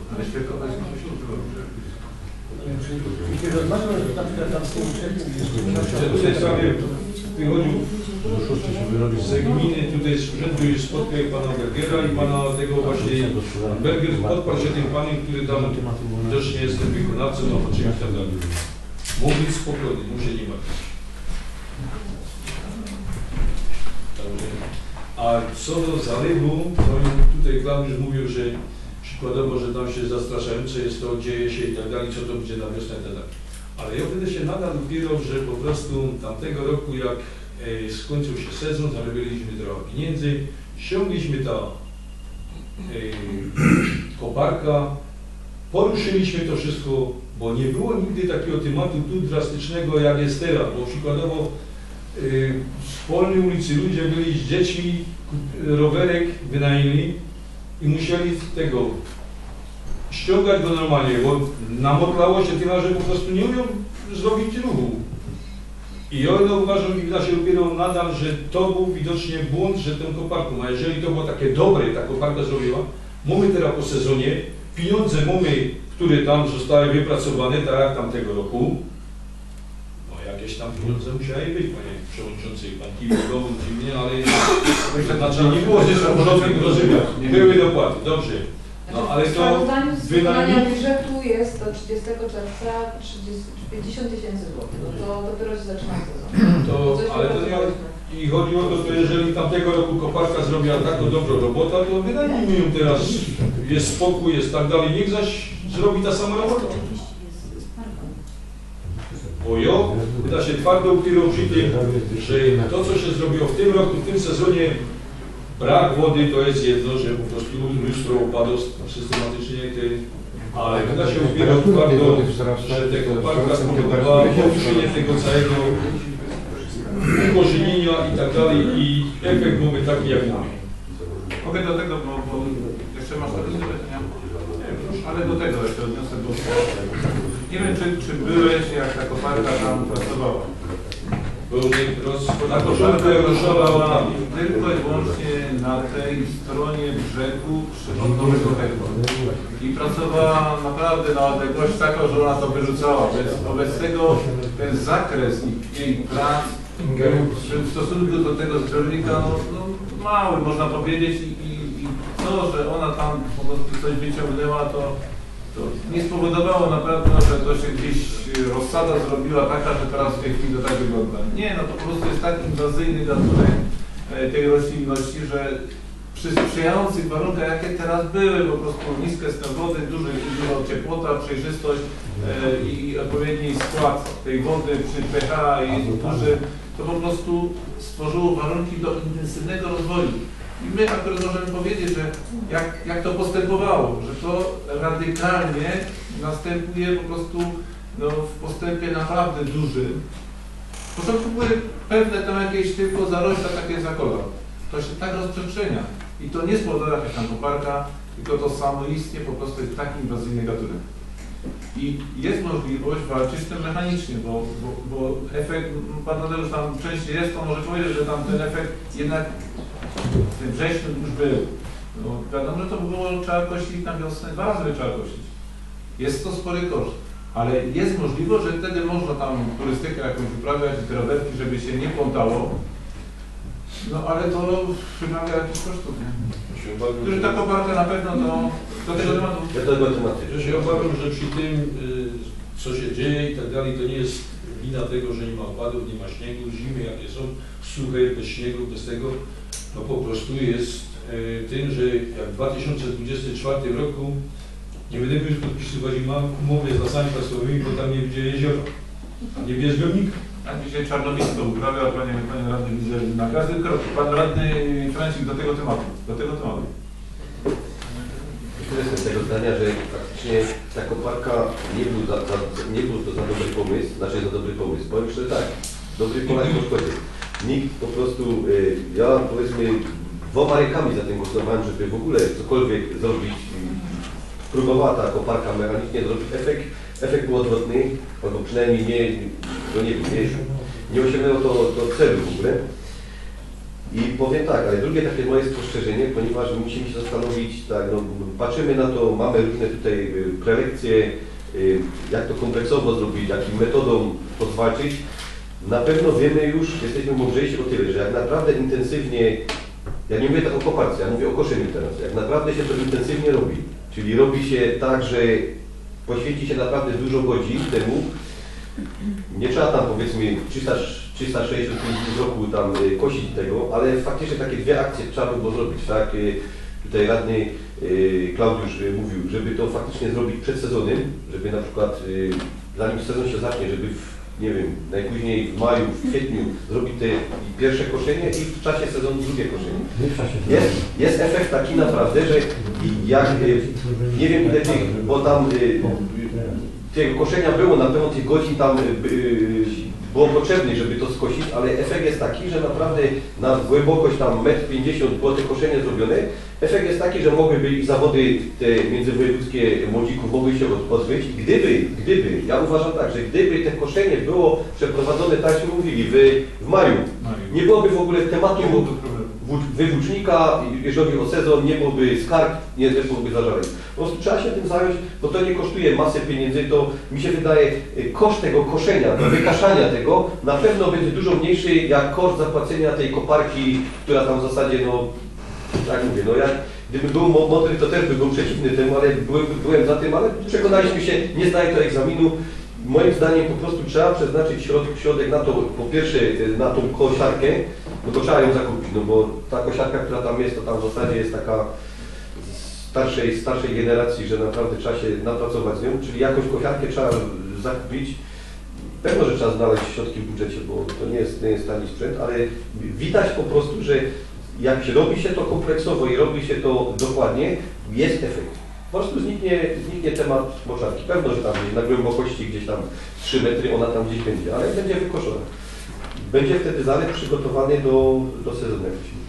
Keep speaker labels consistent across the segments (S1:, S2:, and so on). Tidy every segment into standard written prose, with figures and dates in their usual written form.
S1: Ale świerkować to się użyło.
S2: Kiedy rozmawiam na przykład tam z tym uczelnią,
S3: tutaj sobie wychodził z gminy, tutaj z urzędu już spotkał pana Bergera i pana tego właśnie, Berger podparł się tym panem, który tam widocznie jest tym wykonawcą, no po czymś tam dalej. Mógł być spokojny, mu się nie martwić. A co do zalewu, to tutaj Klaudiusz mówił, że przykładowo, że tam się zastraszające jest to, dzieje się i tak dalej, co to będzie na wiosnę i tak dalej. Ale ja będę się nadal upierał, że po prostu tamtego roku, jak skończył się sezon, zarobiliśmy trochę pieniędzy, ściągliśmy ta koparka, poruszyliśmy to wszystko, bo nie było nigdy takiego tematu tu drastycznego, jak jest teraz, bo przykładowo w Polnej ulicy ludzie byli z dziećmi, rowerek wynajęli i musieli tego ściągać go normalnie, bo namotlało się tyle, że po prostu nie umiał zrobić ruchu. I ja uważam i się dopiero nadal, że to był widocznie błąd, że tą koparką, a jeżeli to było takie dobre, ta koparka zrobiła, mamy teraz po sezonie, pieniądze mamy, które tam zostały wypracowane, tak jak tamtego roku, no jakieś tam pieniądze musiały być, panie przewodniczący, pan Kiwi go dziwnie, ale znaczy nie było zresztą porządnych rozumiem, były dopłaty, dobrze. No ale to
S4: wykonania budżetu jest do 30 czerwca 50 000 złotych. No to dopiero się zaczyna sezon.
S3: Ale to nie, i chodzi o to, że jeżeli tamtego roku koparka zrobiła taką dobrą robotę, to wynajmijmy ją teraz, jest spokój, jest tak dalej, niech zaś zrobi ta sama robota. Bo ja wyda się twardo upierał przy tym, że to, co się zrobiło w tym roku, w tym sezonie, brak wody to jest jedno, że po prostu lustro upadło systematycznie, ale wyda się upierał twardo, że tego parka spowodowała poruszenie tego całego ukorzenienia i tak dalej i efekt byłby taki, jak mamy.
S1: Mogę do tego, bo jeszcze masz takie pytania? Ale do tego jeszcze odniosę, bo nie wiem, czy byłeś, jak ta koparka tam pracowała. Ta koparka pracowała tylko i wyłącznie na tej stronie brzegu przyrządowego tego. I pracowała naprawdę na odległość taką, że ona to wyrzucała. Wobec tego ten zakres jej prac w stosunku do tego zbiornika no, mały, można powiedzieć, i to, że ona tam po prostu coś wyciągnęła, to nie spowodowało na pewno, że to się gdzieś rozsada zrobiła taka, że teraz w tej chwili to tak wygląda. Nie, no to po prostu jest tak inwazyjny gatunek tej roślinności, że przy sprzyjających warunkach, jakie teraz były, po prostu niskie stan wody, duża ciepłota, przejrzystość i odpowiedni skład tej wody przy pH i duży, to po prostu stworzyło warunki do intensywnego rozwoju. I my akurat możemy powiedzieć, że jak to postępowało, że to radykalnie następuje po prostu no, w postępie naprawdę dużym. W początku były pewne tam jakieś tylko zarośla takie za kolor. To się tak rozprzestrzenia. I to nie spowodowała jakaś tam koparka, tylko to samoistnie po prostu jest taki inwazyjny gatunek. I jest możliwość walczyć z tym mechanicznie, bo efekt, pan Tadeusz tam częściej jest, to może powiedzieć, że tam ten efekt jednak w tym wrześniu już był. No, wiadomo, że to było, trzeba kosić na wiosnę, 2 razy trzeba kosić. Jest to spory koszt, ale jest możliwość, że wtedy można tam turystykę jakąś uprawiać, te rowerki, żeby się nie plątało. No ale to wymaga jakichś kosztów, nie? Który ta koparka na pewno do tego tematu.
S3: Ja się obawiam, że przy tym, co się dzieje i tak dalej, to nie jest wina tego, że nie ma opadów, nie ma śniegu, zimy jakie są, suche, bez śniegu, bez tego, no po prostu jest tym, że jak w 2024 roku nie będziemy już podpisywać umowy z lasami państwowymi, bo tam nie będzie jeziora, nie będzie zbiornika.
S1: A dzisiaj czarnowisko uprawia, panie radny, widzę na każdym kroku. Pan radny Francik do tego tematu.
S5: Jestem tego zdania, że faktycznie ta koparka nie był to za dobry pomysł, znaczy za dobry pomysł. Powiem szczerze tak, dobry Polak w szkodzie. Nikt po prostu, ja powiedzmy 2 rękami za tym głosowałem, żeby w ogóle cokolwiek zrobić. Próbowała ta koparka mechanicznie zrobić efekt był odwrotny, albo przynajmniej nie osiągnęło to celu w ogóle. I powiem tak, ale drugie takie moje spostrzeżenie, ponieważ musimy się zastanowić, tak, no, patrzymy na to, mamy różne tutaj prelekcje, jak to kompleksowo zrobić, jaką metodą to zwalczyć. Na pewno wiemy już, jesteśmy mądrzejsi o tyle, że jak naprawdę intensywnie, ja nie mówię tak o koparce, ja mówię o koszeniu teraz, jak naprawdę się to intensywnie robi, czyli robi się tak, że poświęci się naprawdę dużo godzin temu, nie trzeba tam powiedzmy 365 dni w roku tam kosić tego, ale faktycznie takie dwie akcje trzeba by było zrobić, tak? Tutaj radny Klaudiusz mówił, żeby to faktycznie zrobić przed sezonem, żeby na przykład zanim sezon się zacznie, żeby nie wiem, najpóźniej w maju, w kwietniu zrobić te pierwsze koszenie i w czasie sezonu drugie koszenie. Jest efekt taki naprawdę, że jak, nie wiem ile tych, bo tam tego koszenia było, na pewno tych godzin tam było potrzebne, żeby to skosić, ale efekt jest taki, że naprawdę na głębokość tam 1,50 m było te koszenie zrobione. Efekt jest taki, że mogłyby i zawody te międzywojewódzkie młodzików mogły się odbyć. Gdyby, ja uważam tak, że gdyby te koszenie było przeprowadzone, tak jak mówili, w maju, nie byłoby w ogóle tematu wywłócznika, jeżeli chodzi o sezon, nie byłoby skarg, nie byłoby zażaleń. Po prostu trzeba się tym zająć, bo to nie kosztuje masę pieniędzy, to mi się wydaje, koszt tego koszenia, wykaszania tego na pewno będzie dużo mniejszy jak koszt zapłacenia tej koparki, która tam w zasadzie, no, jak mówię, no jak gdyby był motyw, to też by był przeciwny temu, ale byłem za tym, ale przekonaliśmy się, nie zdaje to egzaminu. Moim zdaniem po prostu trzeba przeznaczyć środek na to, po pierwsze na tą kosiarkę, no to trzeba ją zakupić, no bo ta kosiarka, która tam jest, to tam w zasadzie jest taka starszej generacji, że naprawdę trzeba się napracować z nią, czyli jakąś kosiarkę trzeba zakupić. Pewno, że trzeba znaleźć środki w budżecie, bo to nie jest tani sprzęt, ale widać po prostu, że jak się robi się to kompleksowo i robi się to dokładnie, jest efekt. Po prostu zniknie temat moczarki. Pewno, że tam na głębokości gdzieś tam 3 metry ona tam gdzieś będzie, ale będzie wykoszona. Będzie wtedy zalew przygotowany do sezonu.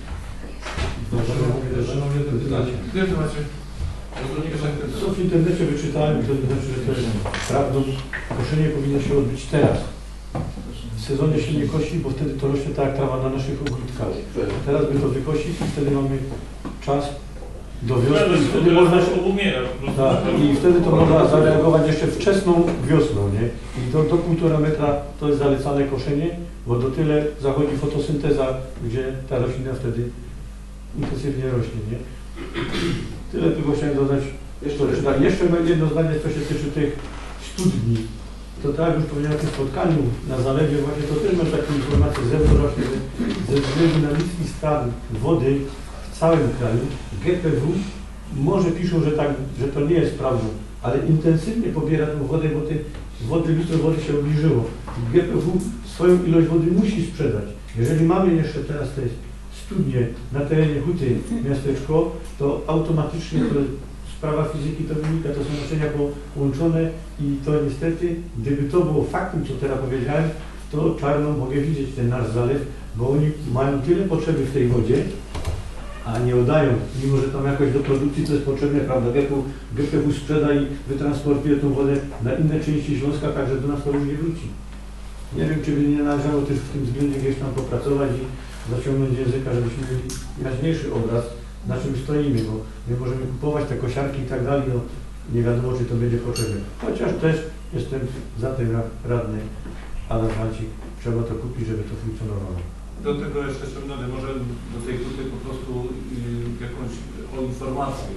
S2: Co w internecie wyczytałem, to znaczy, że to jest prawdą. Koszenie powinno się odbyć teraz. W sezonie się nie kosi, bo wtedy to rośnie tak jak trawa na naszych ogródkach. Teraz by to wykosić i wtedy mamy czas do wiosny. Wtedy można się i wtedy to można zareagować jeszcze wczesną wiosną, nie? I do 1,5 metra to jest zalecane koszenie, bo do tyle zachodzi fotosynteza, gdzie ta roślina wtedy intensywnie rośnie, nie? Tyle tylko chciałem dodać. Jeszcze jedno zdanie, co się tyczy tych studni. To tak jak już powiedziałem o tym spotkaniu na zalewie, właśnie to też mam takie informacje z zewnątrz, że ze względu na niski stan wody w całym kraju, GPW może piszą, że tak, że to nie jest prawdą, ale intensywnie pobiera tę wodę, bo lustro wody się obniżyło. GPW swoją ilość wody musi sprzedać. Jeżeli mamy jeszcze teraz te studnie na terenie Huty, miasteczko, to automatycznie to sprawa fizyki to wynika, to są naczynia połączone i to niestety, gdyby to było faktem, co teraz powiedziałem, to czarno mogę widzieć ten nasz zalew, bo oni mają tyle potrzeby w tej wodzie, a nie oddają, mimo że tam jakoś do produkcji to jest potrzebne, prawda, GPW sprzeda i wytransportuje tą wodę na inne części Śląska, także do nas to już nie wróci. Nie wiem, czy by nie należało też w tym względzie gdzieś tam popracować i zaciągnąć języka, żebyśmy mieli jaśniejszy obraz, na czym stoimy, bo my możemy kupować te kosiarki i tak dalej, no nie wiadomo, czy to będzie potrzebne. Chociaż też jestem za tym jak radny Adam Hancik, trzeba to kupić, żeby to funkcjonowało.
S1: Do tego jeszcze ciągnąć, może do tej kuty po prostu jakąś o informację.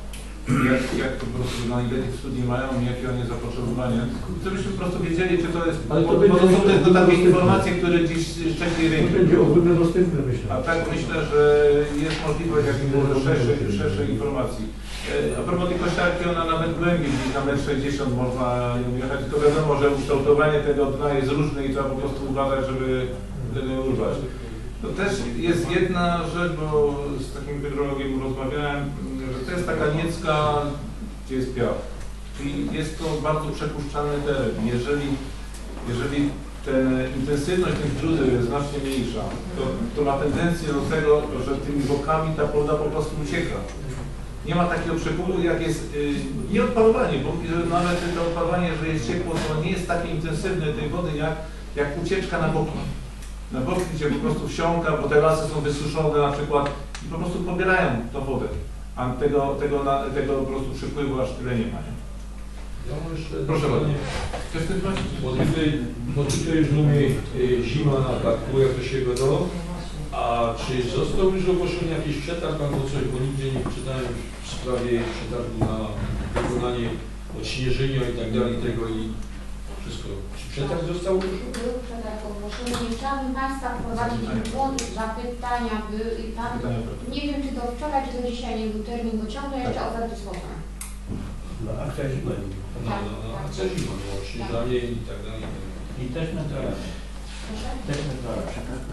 S1: Jak to po prostu na ile tych studni mają i jakie one zapotrzebowanie. Żebyśmy po prostu wiedzieli, czy to jest.
S2: Ale to
S1: bo są tylko takie informacje, które gdzieś szczęśliwie
S2: To
S1: rynkiem.
S2: będzie ogólne dostępne, myślę.
S1: A tak myślę, że jest możliwość jakiejś szerszej informacji. A propos tej kosiarki, ona nawet głębiej, gdzieś na 1,60 m można ją jechać, tylko wiadomo, że ukształtowanie tego dna jest różne i trzeba po prostu uważać, żeby nie urwać. To też jest jedna rzecz, bo z takim hydrologiem rozmawiałem, że to jest taka niecka, gdzie jest piach. Czyli jest to bardzo przepuszczalny teren. Jeżeli intensywność tych źródeł jest znacznie mniejsza, to ma tendencję do tego, że tymi bokami ta woda po prostu ucieka. Nie ma takiego przepływu, jak jest nie odpalowanie, bo nawet to odpalowanie, że jest ciepło, to nie jest takie intensywne tej wody, jak ucieczka na boki. na boki, gdzie po prostu wsiąka, bo te lasy są wysuszone na przykład i po prostu pobierają tą wodę, a tego po prostu przypływu aż tyle nie ma. Nie?
S3: Ja mam jeszcze
S1: Proszę bardzo.
S3: pytanie,
S1: Chcesz coś powiedzieć?
S3: bo tutaj już mamy zima na parku, jak to się godo, a czy został już ogłoszony jakiś przetarg albo coś, bo nigdzie nie czytałem w sprawie przetargu na wykonanie odśnieżenia i tak dalej tego i wszystko. Czy przetarg został ogłoszony?
S6: Był przetarg ogłoszony. Nie chciałabym Państwa wprowadzić w błąd, zapytania były i tam, nie wiem czy to wczoraj, czy to dzisiaj nie był termin, bo ciągle jeszcze oferty słowa.
S2: No, akcja zima.
S3: Na akcja zima, no, odśnieżanie i tak dalej.
S2: I też na trawę.
S6: Proszę?
S2: Też na trawę.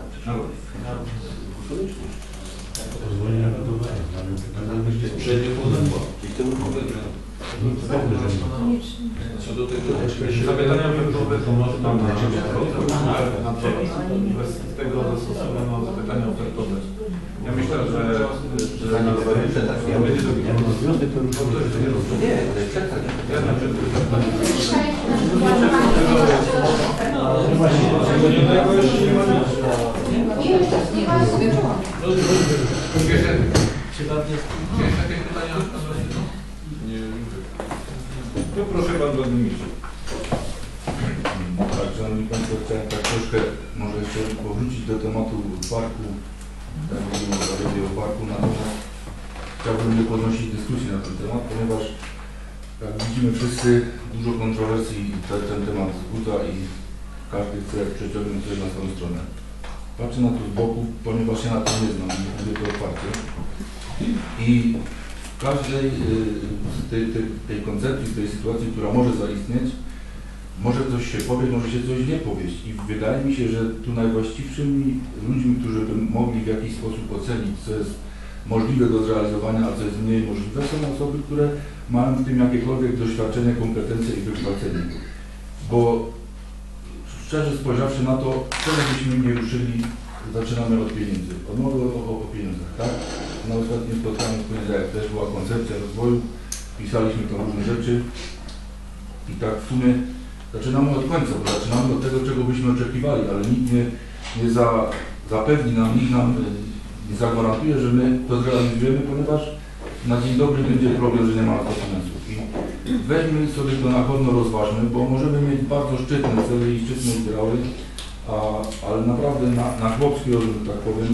S2: Pozwolenie na gotowanie.
S3: Przednie podęba.
S5: I tym ruchowym.
S3: Co do tego,
S1: Zapytania ofertowe to można bez tego zastosowano zapytania ofertowe. Ja myślę, że będzie to
S5: Nie, to jest przetarg.
S1: ja na przykład
S6: Dzisiaj nie wiem, czy nie ma skończone.
S1: Chciałeś jakieś pytania?
S3: nie
S1: To proszę Pan Burmistrz.
S7: Tak, Szanowni Państwo, chciałem tak troszkę może jeszcze powrócić do tematu parku, tak mówimy o parku, natomiast chciałbym nie podnosić dyskusji na ten temat, ponieważ jak widzimy wszyscy dużo kontrowersji i ten temat wzbudza i każdy chce przeciągnąć coś na swoją stronę. Patrzę na to z boku, ponieważ się na tym nie znam, nie mówię to otwarcie. I w każdej z tej koncepcji, tej sytuacji, która może zaistnieć, może coś się powie, może się coś nie powieść. I wydaje mi się, że tu najwłaściwszymi ludźmi, którzy by mogli w jakiś sposób ocenić, co jest możliwe do zrealizowania, a co jest mniej możliwe, są osoby, które mają w tym jakiekolwiek doświadczenie, kompetencje i wykształcenie. Bo szczerze spojrzawszy na to, wtedy byśmy nie ruszyli, zaczynamy od pieniędzy. Od mowy o pieniądzach, tak? Na ostatnim spotkaniu w poniedziałek też była koncepcja rozwoju, pisaliśmy tam różne rzeczy i tak w sumie zaczynamy od końca, bo zaczynamy od tego, czego byśmy oczekiwali, ale nikt nie zapewni nam, nikt nam nie zagwarantuje, że my to zrealizujemy, ponieważ na dzień dobry będzie problem, że nie ma na to finansów. I weźmy sobie to na pewno rozważmy, bo możemy mieć bardzo szczytne cele i szczytne ideały, ale naprawdę na chłopski rozum, że tak powiem,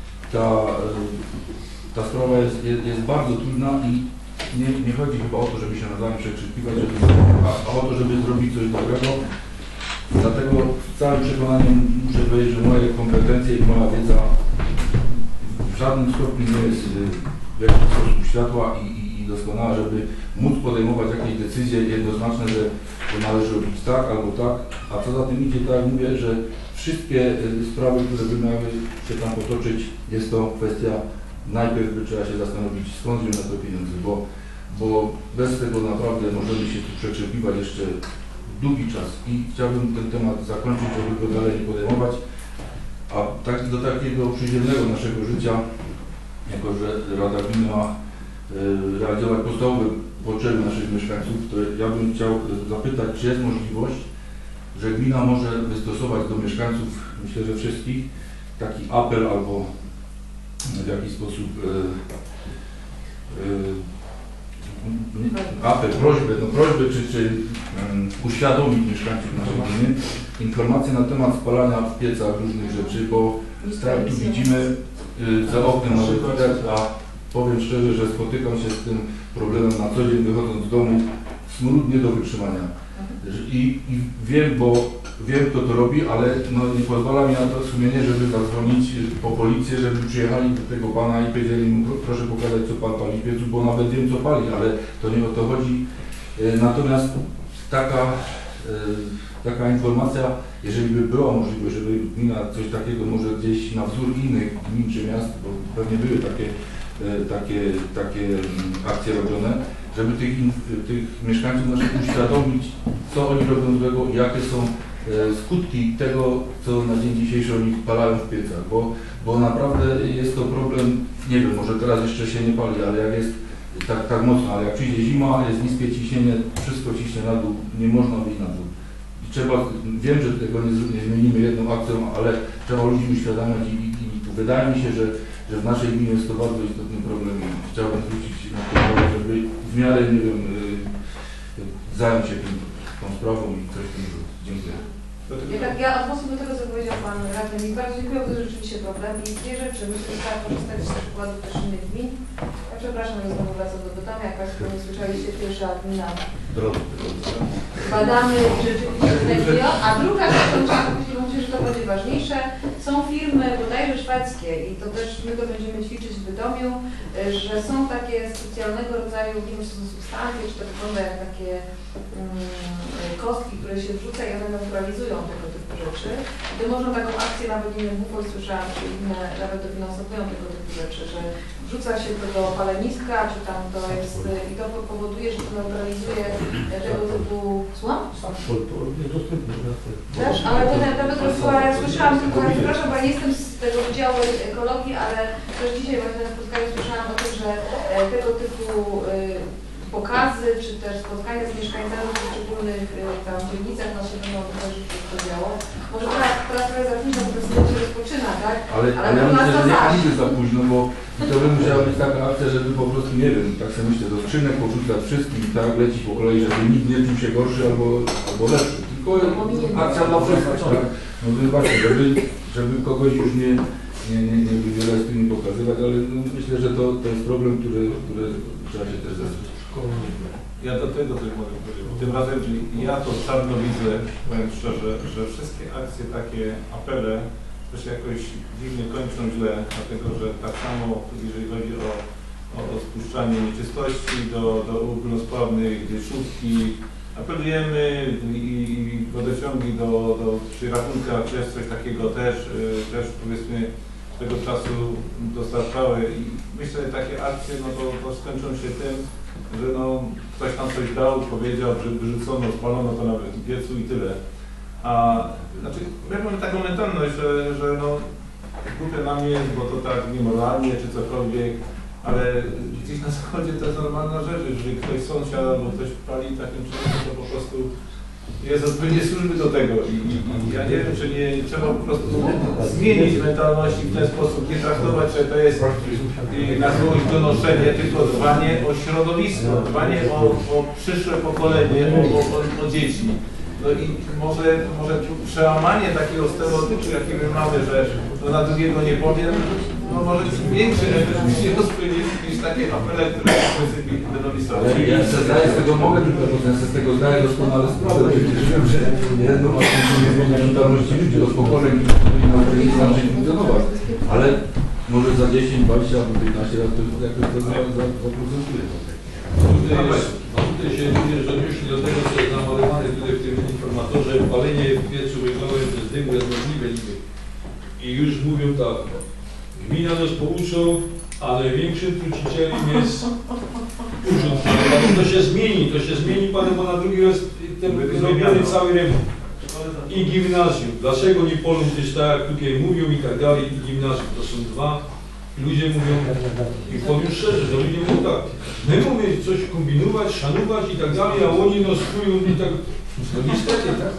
S7: ta sprawa jest bardzo trudna i nie chodzi chyba o to, żeby się nawzajem przekrzykiwać, a o to, żeby zrobić coś dobrego. Dlatego z całym przekonaniem muszę powiedzieć, że moje kompetencje i moja wiedza w żadnym stopniu nie jest w jakiś sposób światła i doskonała, żeby móc podejmować jakieś decyzje jednoznaczne, że należy robić tak albo tak, a co za tym idzie, tak jak mówię, że wszystkie sprawy, które by miały się tam potoczyć, jest to kwestia, najpierw by trzeba się zastanowić, skąd wziąć na to pieniądze, bo bez tego naprawdę możemy się tu przekrzykiwać jeszcze długi czas i chciałbym ten temat zakończyć, żeby go dalej nie podejmować, a tak, do takiego przyziemnego naszego życia, jako że Rada Gminy ma realizować podstawowe potrzeby naszych mieszkańców, to ja bym chciał zapytać, czy jest możliwość, że gmina może wystosować do mieszkańców, myślę, że wszystkich, taki apel albo w jakiś sposób apel, prośbę czy uświadomić mieszkańców naszej gminy informacje na temat spalania w piecach różnych rzeczy, bo tak tu widzimy za oknem nawet widać, a powiem szczerze, że spotykam się z tym problemem na co dzień, wychodząc z domu, smród nie do wytrzymania. I wiem, bo wiem, kto to robi, ale no, nie pozwala mi na to sumienie, żeby zadzwonić po policję, żeby przyjechali do tego pana i powiedzieli mu, proszę pokazać, co pan pali w piecu, bo nawet wiem, co pali, ale to nie o to chodzi. Natomiast taka informacja, jeżeli by była możliwość, żeby gmina coś takiego może gdzieś na wzór innych gmin czy miast, bo pewnie były takie akcje robione, żeby tych mieszkańców naszych uświadomić, co oni robią złego i jakie są skutki tego, co na dzień dzisiejszy oni palają w piecach, bo naprawdę jest to problem, nie wiem, może teraz jeszcze się nie pali, ale jak jest tak mocno, ale jak przyjdzie zima, jest niskie ciśnienie, wszystko ciśnie na dół, nie można wyjść na dół. trzeba, wiem, że tego nie zmienimy jedną akcją, ale trzeba ludzi uświadamiać i wydaje mi się, że w naszej gminie jest to bardzo istotny problem i chciałbym zwrócić na to uwagę, żeby w miarę, nie wiem, zająć się tą sprawą i coś w tym zrobić. Dziękuję.
S4: Ja odnośnie do tego, co powiedział Pan Radny, mi bardzo dziękuję, bo to jest rzeczywiście problem i dwie rzeczy, myślę, że trzeba korzystać z przykładów też innych gmin. Ja przepraszam, że znowu wracam do Bytomia, jak Państwo nie słyszeliście, pierwsza gmina badamy rzeczywiście NGO, a druga rzecz, którą chciałam powiedzieć, bo myślę, że to będzie ważniejsze, są firmy bodajże szwedzkie i to też my to będziemy ćwiczyć w Bytomiu, że są takie specjalnego rodzaju, nie wiem, czy to są substancje, czy to wygląda jak takie kostki, które się wrzuca i one neutralizują tego typu rzeczy. I to można taką akcję, nawet nie wiem, WUFO słyszałam, czy inne nawet dofinansowują tego typu rzeczy, że wrzuca się to do paleniska, czy tam to jest, i to powoduje, że to neutralizuje tego typu, słucham? Też, ale to nawet ja słyszałam tylko, ja przepraszam, bo ja nie jestem z tego wydziału ekologii, ale też dzisiaj właśnie na spotkaniu słyszałam o tym, że tego typu pokazy, czy też spotkania z mieszkańcami w poszczególnych tam dzielnicach na się będą też to działo. Może teraz trochę za późno, bo to się rozpoczyna, tak?
S7: Ale ja myślę, że nie nigdy za późno, bo to by musiała być taka akcja, żeby po prostu, nie wiem, tak sobie myślę, do skrzynek porzucać wszystkim, tak leci po kolei, żeby nikt nie czuł się gorszy albo lepszy. Tylko akcja dla wszystkich, tak? No to właśnie, żeby kogoś już nie wiele z tym nie pokazywać, ale no, myślę, że to jest problem, który trzeba się też zastanowić.
S1: Ja do tego coś mogę powiedzieć, bo tym razem ja to czarno widzę, powiem szczerze, że wszystkie akcje, takie apele, to się jakoś dziwnie kończą źle, dlatego że tak samo jeżeli chodzi o spuszczanie nieczystości do ogólnosprawnej szutki, apelujemy i wodociągi przy rachunkach też coś takiego też powiedzmy tego czasu dostarczały i myślę, że takie akcje no to skończą się tym, że no, ktoś tam coś dał, powiedział, że wyrzucono, spalono to nawet w piecu i tyle. A znaczy, my mamy taką mentalność, że no, głupie nam jest, bo to tak niemoralnie czy cokolwiek, ale gdzieś na zachodzie to jest normalna rzecz, jeżeli ktoś sąsiad albo ktoś pali takim czymś, to po prostu jest odpowiednie służby do tego i ja nie wiem, czy nie trzeba po prostu zmienić mentalności w ten sposób, nie traktować, że to jest na kogoś donoszenie, tylko dbanie o środowisko, dbanie o przyszłe pokolenie, o dzieci. No i może przełamanie takiego stereotypu, jaki my mamy, że no na drugiego nie powiem, no może być większy efekt niż takie apele, które będą pisane.
S7: Ja zdaję z tego, mogę tylko z tego zdaję doskonale sprawę, przecież wiem, że jedno ma zmienia mentalności ludzi, od pokoleń, którzy powinni zacząć funkcjonować, ale może za 10, 20 albo 15 lat to jakoś to zaprocentuje.
S3: Tutaj się odnieśli do tego, co jest namalowane tutaj w tym informatorze, palenie w piecu węglowym bez dymu jest możliwe niby. I już mówią tak, gmina nas pouczą, a największym trucicielem jest urząd. To się zmieni Panie, bo na drugi raz ten zrobiony cały remont. I gimnazjum. Dlaczego nie polą gdzieś tak, jak tutaj mówią i tak dalej, i gimnazjum. To są dwa. Ludzie mówią, i powiem szczerze, że ludzie mówią tak, my mamy coś kombinować, szanować i tak dalej, a oni nas kują i tak, no niestety, tak?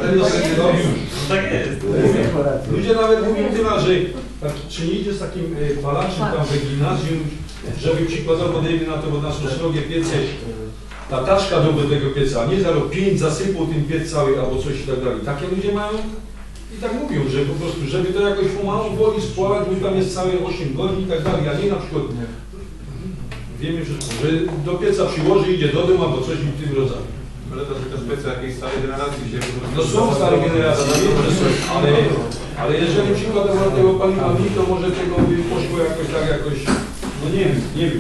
S1: Tak jest.
S3: Ludzie nawet mówią tyle, że tak, czy nie idzie z takim palaczem tam w gimnazjum, żeby przykładowo, dajmy na to, bo naszą srogę piece, ta taczka do tego pieca, a nie 0,5 zasypał ten piec cały albo coś i tak dalej. Takie ludzie mają i tak mówią, że po prostu, żeby to jakoś pomału woli spłalać, bo tam jest całe 8 godzin i tak dalej, a nie na przykład wiemy, że do pieca przyłoży, idzie do domu albo coś w tym rodzaju.
S1: Ale to tylko specja jakiejś starej generacji, gdzie
S3: no są stare generacje, ale jeżeli przykładowo tego paliwa mi, to może tego by poszło jakoś, no nie wiem.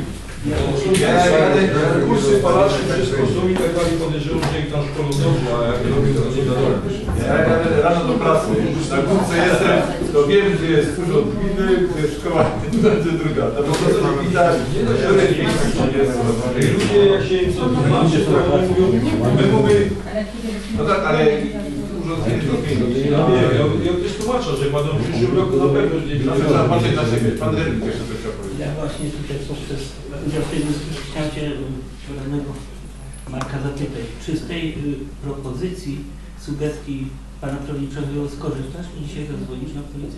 S3: Kursy palaczy, wszystko są i tak dalej, podejrzewam, że ich tam szkolą dobrze, a jak robią to nie wiadomo.
S1: Ja rano do pracy, na górce jestem, to wiem, gdzie jest urząd gminy, gdzie jest szkoła, gdzie druga. To po prostu widać, które miejsce jest.
S3: Ludzie jak się co tłumaczy, to mówią, my mówimy...
S1: No tak, ale urząd gminy to gminy.
S3: Ja też tłumaczę, że będą w przyszłym roku na pewno
S1: trzeba patrzeć na siebie. Pan Rednik jeszcze coś chciał powiedzieć.
S8: Ja właśnie tutaj poprzez udział w tej dyskusji chciałem Cię radnego Marka zapytać, czy z tej propozycji sugestii pana przewodniczącego skorzystasz i dzisiaj zadzwonisz na policję.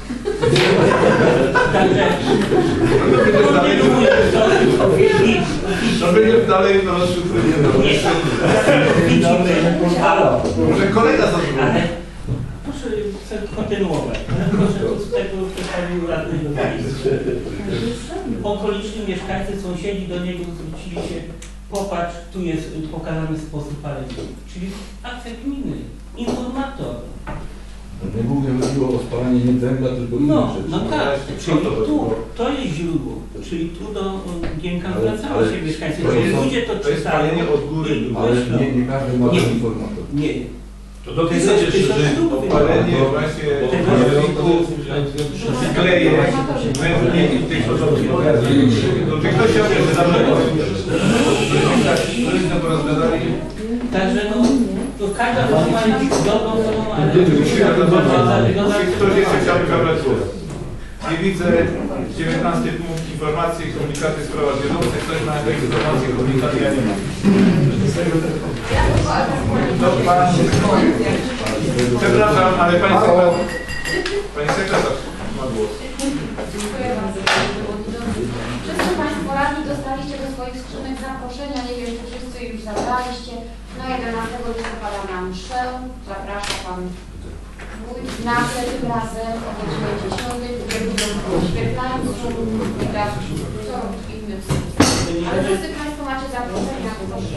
S8: Także kontynuuję to.
S1: No będziemy dalej na rozszyfrowanie. Może kolega zadzwoni.
S8: Ale proszę kontynuować. Proszę z tego przedstawił radny do walizki. Okoliczni mieszkańcy, sąsiedzi do niego zwrócili się, popatrz, tu jest pokazany sposób palenia. Czyli akcja gminy, informator.
S7: Nie mówię o spalanie nie węgla, tylko
S8: No,
S7: innych rzeczy.
S8: no tak, czyli tu, to jest źródło, czyli tu do Gienka zwracały się mieszkańcy, czyli ludzie to
S1: To jest
S8: czytają
S1: palenie od góry.
S8: i
S7: Ale
S8: myślą.
S7: nie każdy ma
S8: Nie.
S7: ten informator.
S8: Nie,
S3: To dopisać jeszcze, że
S1: Palenie właśnie kleje, wędnie i tych podobnych. Czy ktoś się odniesie za mną? Ktoś po raz gadali?
S8: także no, to każda rozmowa jest dobrą, ale
S1: Czy ktoś jeszcze chciałby zabrać głos? Nie widzę. 19 punkt informacji, komunikaty, sprawa bieżących. Ktoś ma jakieś informacje, komunikaty? Ja nie mam. To pan... Przepraszam, ale pani sekretarz ma głos.
S6: Dziękuję bardzo. Wszyscy Państwo radni dostaliście do swoich skrzynek zaproszenia, nie wiem, czy wszyscy już zabraliście. No 11 listopada na mszę, zaprasza Pan wójt, nagle tym razem o godzinie 10, świetlańcą, widać co innym. Ale wszyscy Państwo macie zaproszenia, proszę.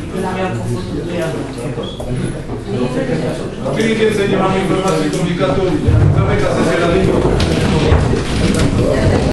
S1: Czyli więcej nie mamy informacji komunikatu. Zamyka sesję rady.